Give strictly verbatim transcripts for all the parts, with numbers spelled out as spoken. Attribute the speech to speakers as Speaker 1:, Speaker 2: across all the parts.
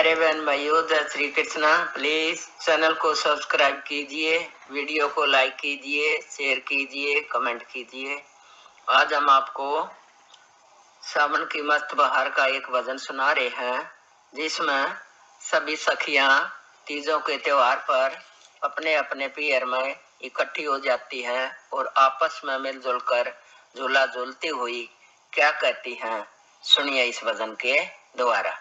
Speaker 1: प्यारे बहन भाइयों, जय श्री कृष्णा। प्लीज चैनल को सब्सक्राइब कीजिए, वीडियो को लाइक कीजिए, शेयर कीजिए, कमेंट कीजिए। आज हम आपको सावन की मस्त बहार का एक भजन सुना रहे हैं, जिसमें सभी सखियां तीजों के त्योहार पर अपने अपने पियर में इकट्ठी हो जाती हैं और आपस में मिलजुल कर झूला झूलती हुई क्या कहती हैं, सुनिए इस भजन के द्वारा।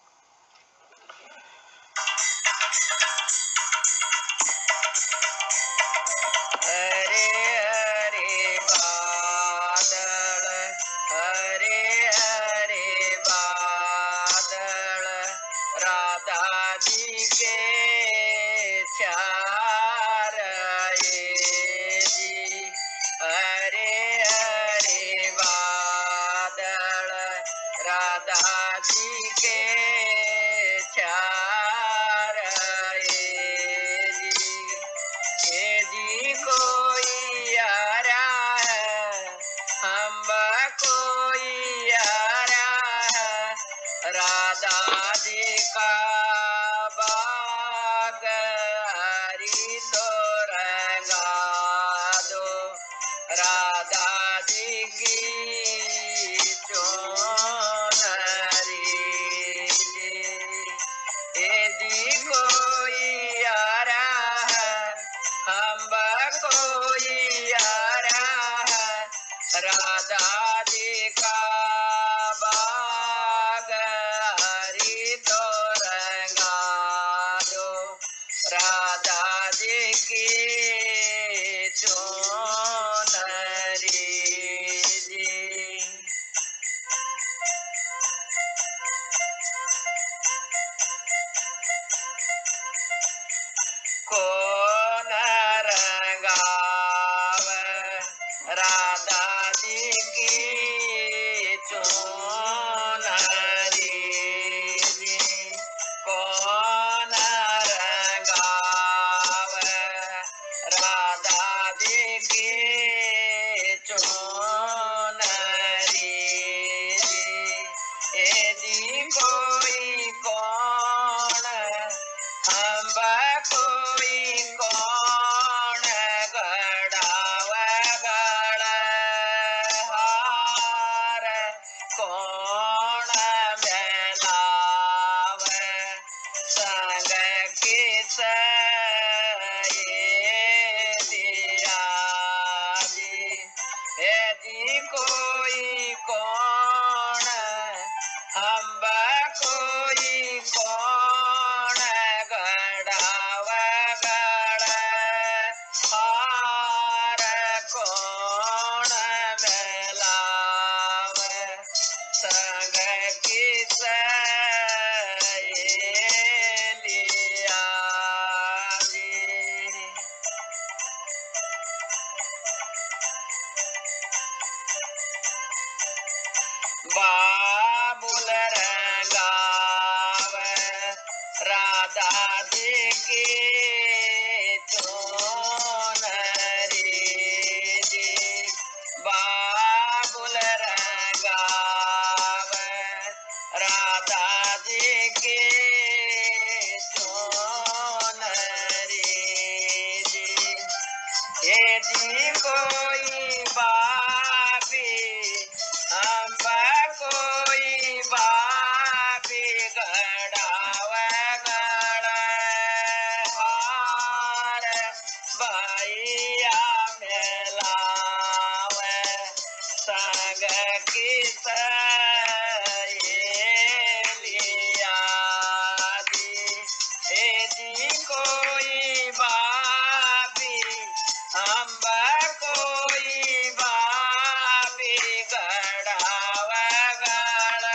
Speaker 1: हरे हरे बादल, हरे हरे बादल, राधा जी के चार जी। हरे हरे बादल, राधा जी के चार जी। ये जी कोई आरा है, हम कोई आरा है, राधा जी का बाग हरी तो रंगा दो, राधा जी की चोनरी जी। ये जी कोई आरा है, हम कोई आरा है, राधा जी का बाग हरी तो रंगा दो, राधा जी की चोनरी जी। कौन रंगावे राधा जी की चोनरी जी। कौन रंगावे राधा जी की चोनरी जी। ए जी कोई कौन, हम कोई कौन, गड़ावे गड़ हार, कौन मेलावे संग किस दिया जी। हे जी कोई कौन, हम कोई कौन, गड़ावे गड़ हार, कौन मेलावे संग किस लिया जी। बाबुल रंगावे राधा जी की चोनरी जी। बाबुल रंगावे राधा जी की चोनरी जी। ये जी कोई बाबी, हम कोई बाबी, गड़ावे गड़ हार, भैया मेलावे संग किस लिया जी। ए जी कोई बाबी, हम कोई बाबी, गड़ावे गड़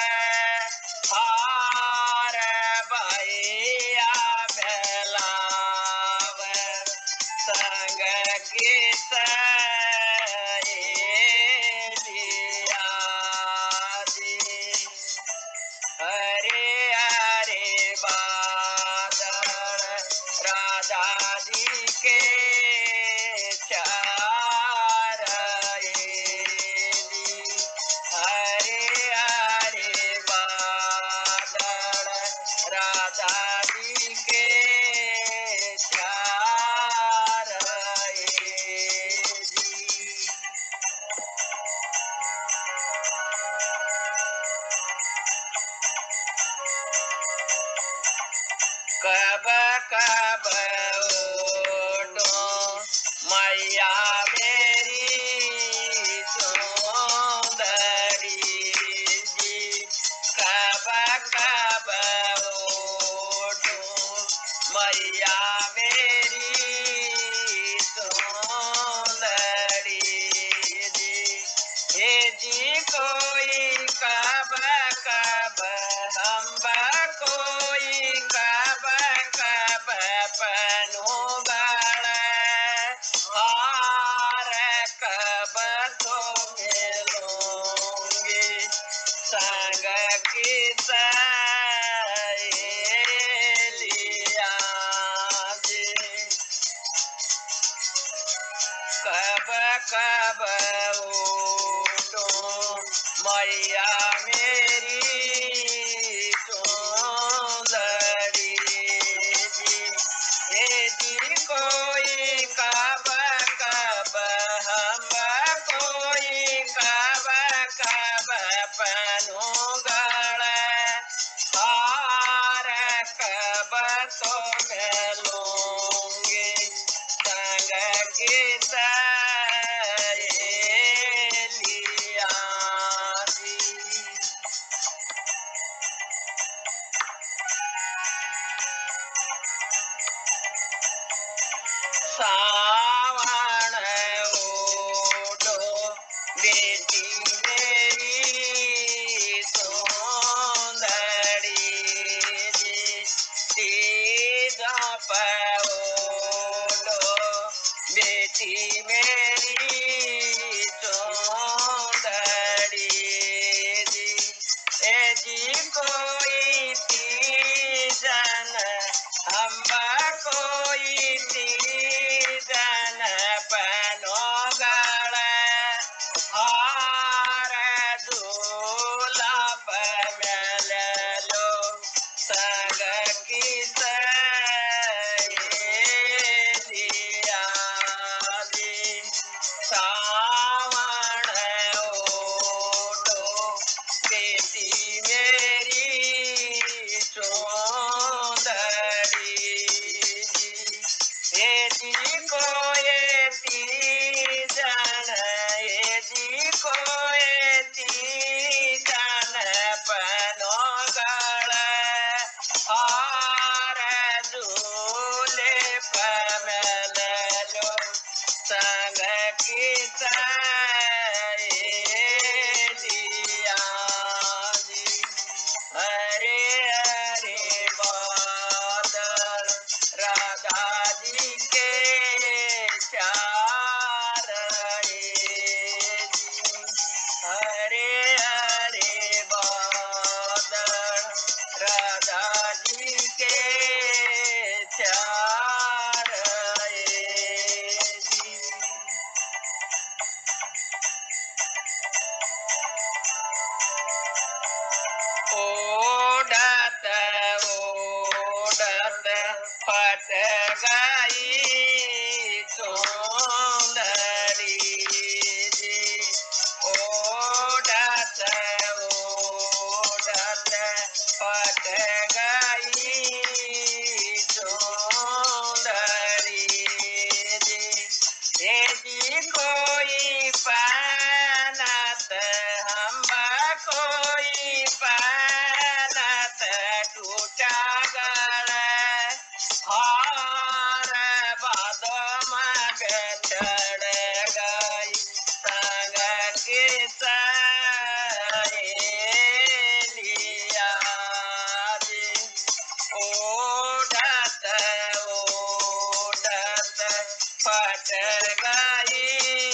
Speaker 1: हार, भैया मेलावे संग किस लिया कब कब ओटो मैया मेरी सुंदरी जी, कब कब ओटो मैया मेरी सुंदरी जी। हे जी कोई कब कब हम कोई कब कब पनु गण हार कब तो मिलूंगी संग की सहेलिया जी। कब कब ओटो मैया मेरी सुंदरी जी। हे जी कोई कब कब हम कोई कब कब पनु गण हार कब तो मिलूंगी संग की सहेलिया जी। सावन ओटो बेटी मेरी सुंदरी जी। सीधा ओटो बेटी मेरी सुंदरी जी। ए जी कोई तीजन हम कोई तीजन पनो गण हार दूल्हा मिल लो संग की सहेलिया जी। सावन ओटो बेटी मेरी सुंदरी जी। हे जी को ये तीजन हे जी को ये तीजन पनो गण हार दूल्हे पमल लो संग की सहेलिया जी। हरे हरे बादल राधा जी के चार जी। हरे हरे बादल राधा जी के चार जी। ओढ़त ओढ़त फट गई सुंदरी जी। ओढ़त ओढ़त फट गई सुंदरी जी। हे जी कोई पानत हम कोई पानत टूटा गण हार बादम चढ़ गई संग के सहेलिया जी। ओढ़त ओढ़त फट गई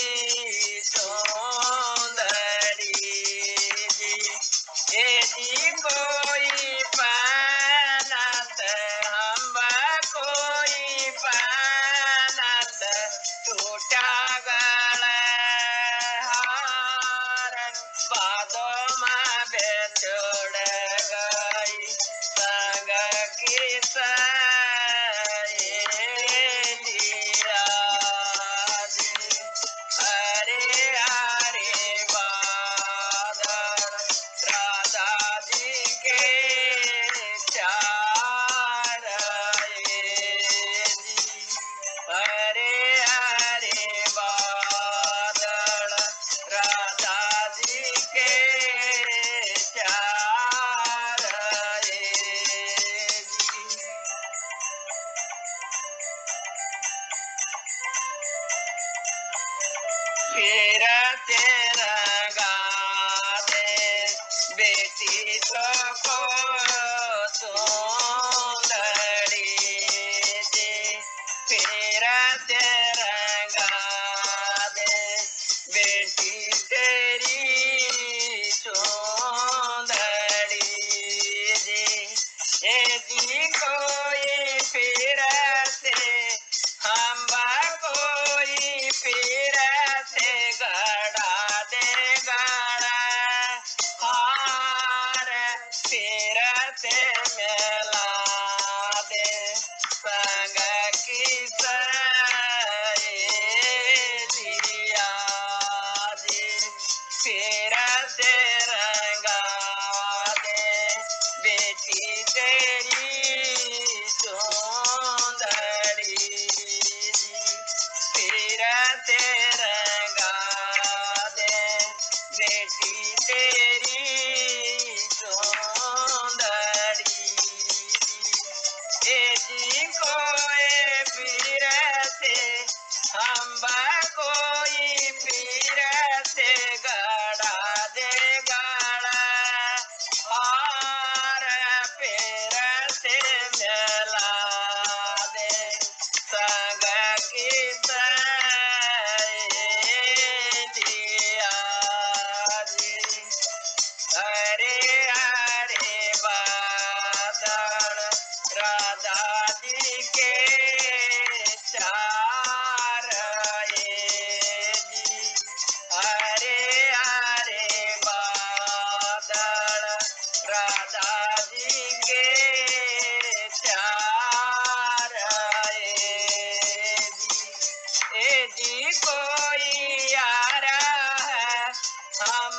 Speaker 1: सुंदरी जी। हे जी कोई पानत हम कोई पानत टूटा गण हार बादम बेचड़ गई संग की सहेलिया जी। हरे हरे बादल राधा जी के चार तेरी चोंदड़ी जी, ये जी कोई फिर से हम कोई फिर से गड़ा दे गड़ा हार फिर से मिला दे संग की सहेलिया जी, फिर से रंगा दे बेटी तेरी चोंदड़ी जी, फिर से रंगा दे बेटी तेरी चोंदड़ी जी, ए जी कोई फिर से हम कोई फिर से गड़ा दे गड़ा हार फिर से मिला दे संग की सहेलिया जी, हरे हरे बादल राधा जी के चार ये जी, हरे हरे बादल राधा जी के चार ये जी, ए जी कोई आ रहा है हम